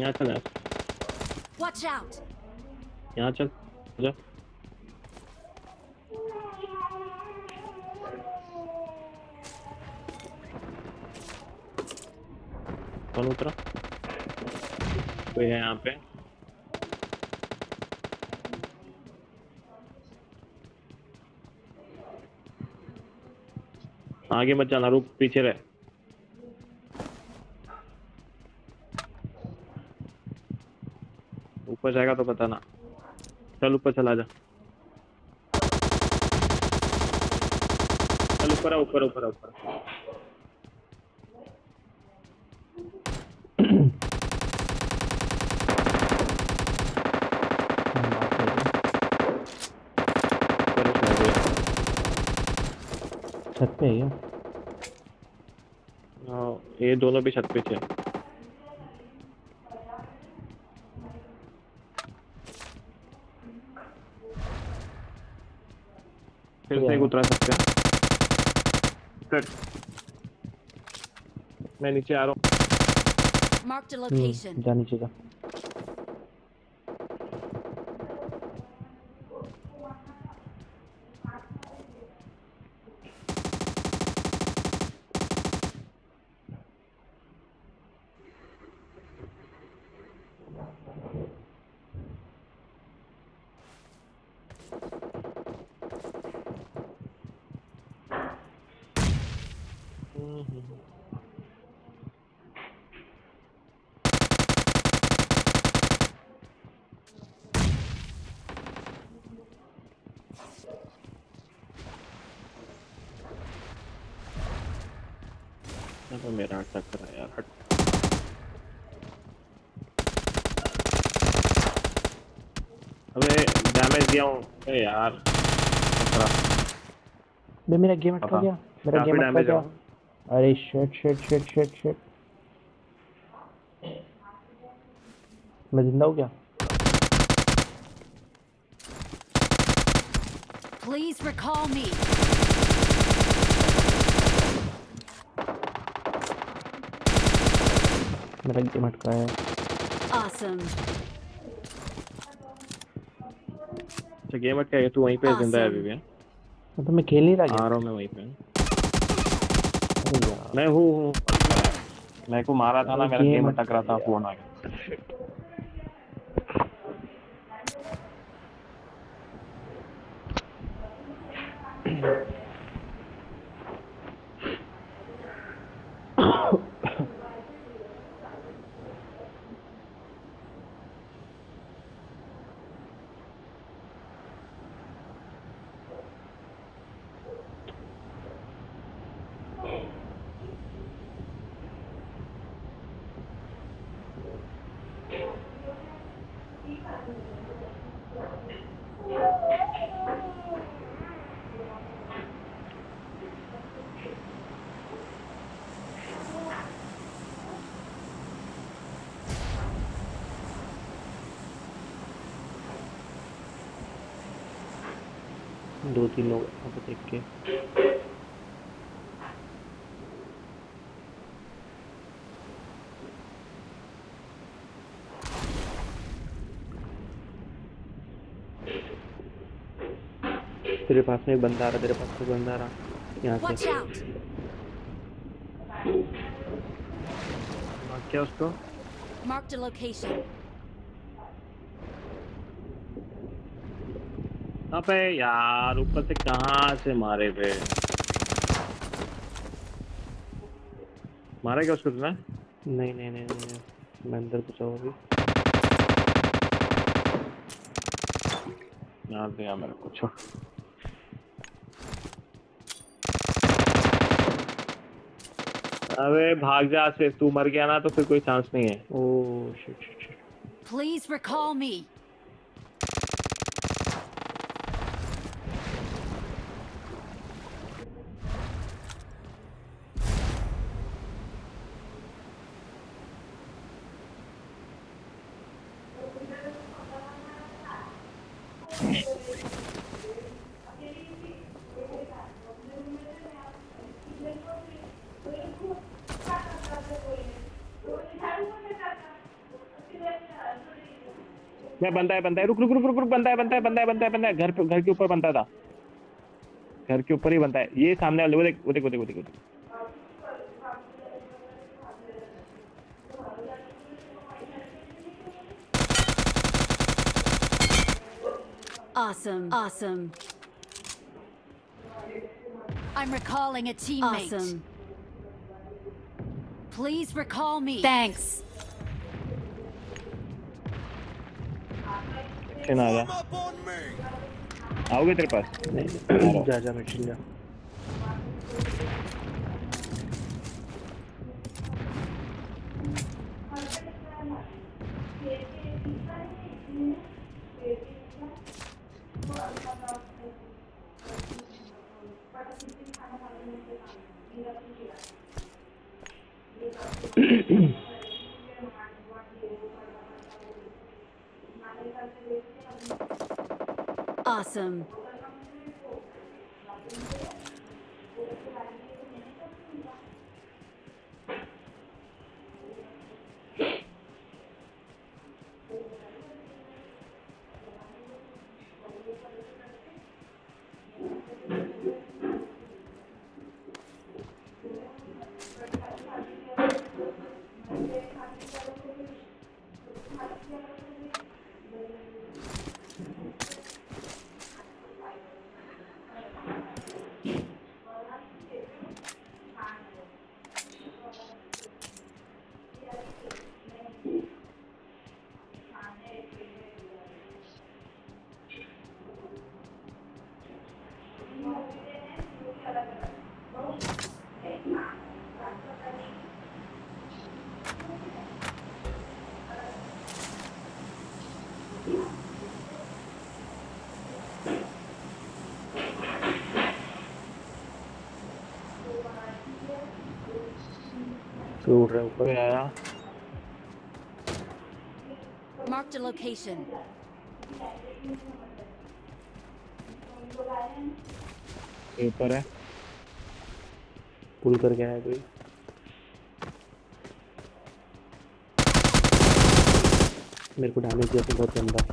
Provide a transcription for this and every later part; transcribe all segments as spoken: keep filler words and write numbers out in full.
यहाँ चल Watch out. यहाँ चल जा कौन उतरा कोई है यहाँ पे आगे मत जाना रुक पीछे रह ऊपर जाएगा तो बताना चल ऊपर चला जा चल ऊपर ऊपर ऊपर ऊपर छत पे है हाँ ये दोनों भी छत पे थे फिर से एक उतरा सकते हैं मैं नीचे आ रहा हूँ Marked a location. जा नीचे जा तो मेरा अटक रहा है यार हट अबे डैमेज दिया हूँ अरे यार बे मेरा गेम अटक गया मेरा गेम अटक गया अरे shit shit shit shit shit मैं जिंदा हूँ क्या Please recall me. मेरा गेम अटका है Awesome. अच्छा गेम अटका है तू वहीं पे जिंदा है अभी भी तो मैं खेल नहीं रहा आ रहा हूँ मैं वहीं पे मैं हूँ हूँ मैं को मारा था ना मेरा गेम अटक रहा था फोन आ गया दो तीन लोग यहाँ पे देख के तेरे पास में एक बंदा आ रहा तेरे पास में बंदा आ रहा यहाँ से क्या उसको Marked a location. अबे यार ऊपर से कहाँ से मारे पे मारा क्या उसको तुमने नहीं नहीं नहीं नहीं मैं अंदर घुसा हूँ अभी यार दिया मेरे को छोड़ अबे भाग जा से तू मर गया ना तो फिर कोई चांस नहीं है oh shit shit shit Please recall me. मैं बंदा है बंदा है रुक रुक रुक रुक रुक बंदा है बंदा है बंदा है बंदा है बंदा है घर पे घर के ऊपर बंदा था घर के ऊपर ही बंदा है ये सामने वाले वो देख वो देख वो देख वो देख वो देख Awesome. Awesome. I'm recalling a teammate. Awesome. Please recall me. Thanks. अच्छे ना आ जा आओगे तेरे पास नहीं जा जा मैं चिल जा Awesome. तो उड़ रहा है ऊपर कोई आया Marked a location. ये ऊपर है पुल करके आया कोई मेरे को डैमेज दिया तो बहुत गंदा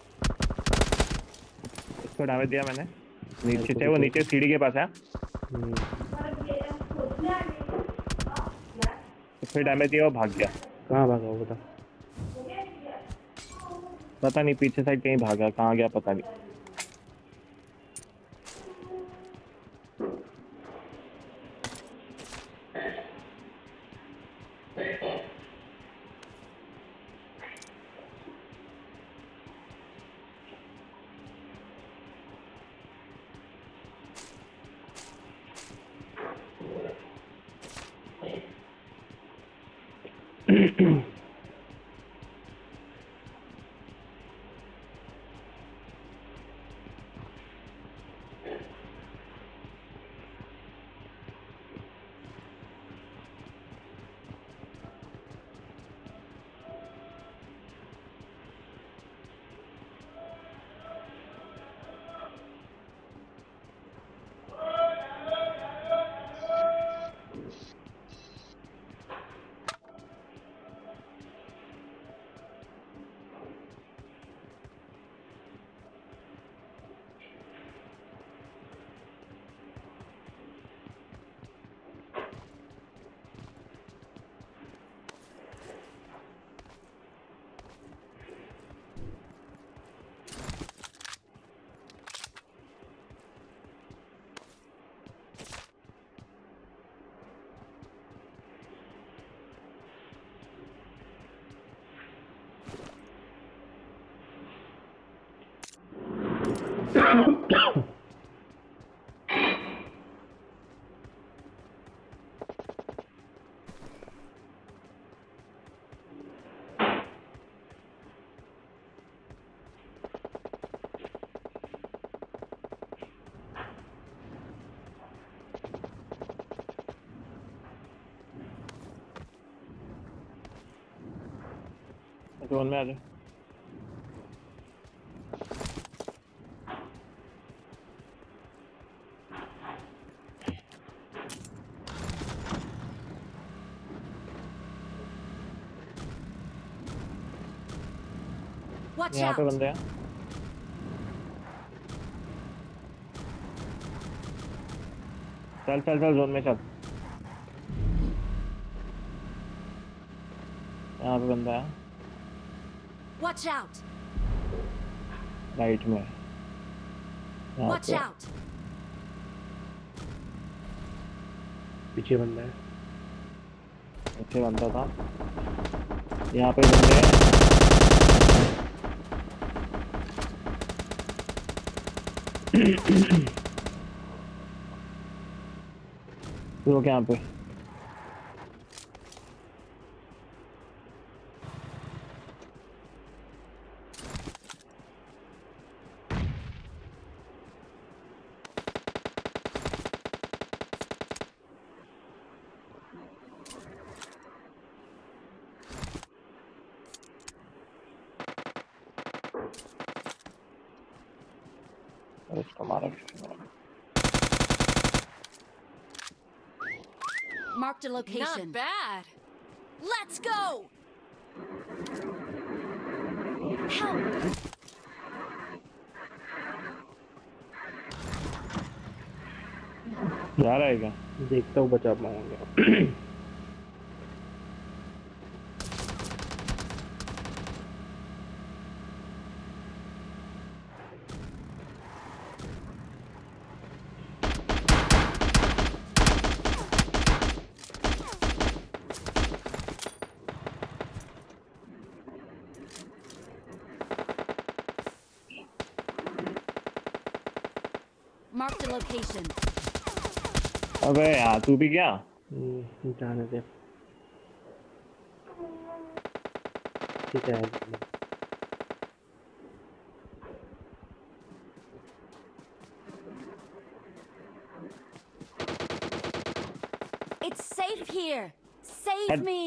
इसको डैमेज दिया मैंने नीचे थे वो नीचे सीढ़ी के पास है हम्म, फिर डैमेज दिया वो भाग गया कहाँ भागा वो बता पता नहीं पीछे साइड कहीं भागा कहाँ गया पता नहीं जोन में आ जाओ Watch यहाँ पे out! बंदे हैं। चल चल चल जोन में चल। यहाँ पे बंदा है Watch out! राइट में। यहाँ Watch पे out! पीछे बंदा है। पीछे बंदा था। यहाँ पे बंदे हैं। रुक यहाँ पे। अरे इसको मारा किसने? Marked a location. Not bad. Let's go! Help! जा रहा है क्या? देखता हूँ बचा पाऊंगा। Marked a location. अबे यार तू भी क्या? जाने दे। ठीक है। It's safe here. Save Head. me.